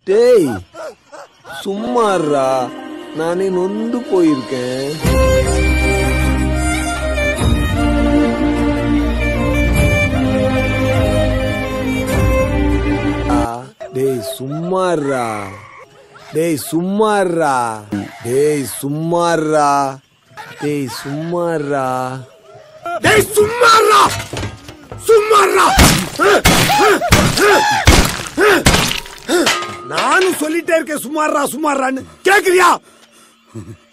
டேய் சும்மாறா, நானே நொந்து போயிருக்கேன். டேய் சும்மாறா, டேய் சும்மாறா, டேய் சும்மாறா, டேய் சும்மாறா, டேய் சும்மாறா, சும்மாறா. நானும் சொல்லிட்டே இருக்கேன் சும்மாறா சும்மாறான்னு, கேக்குறியா?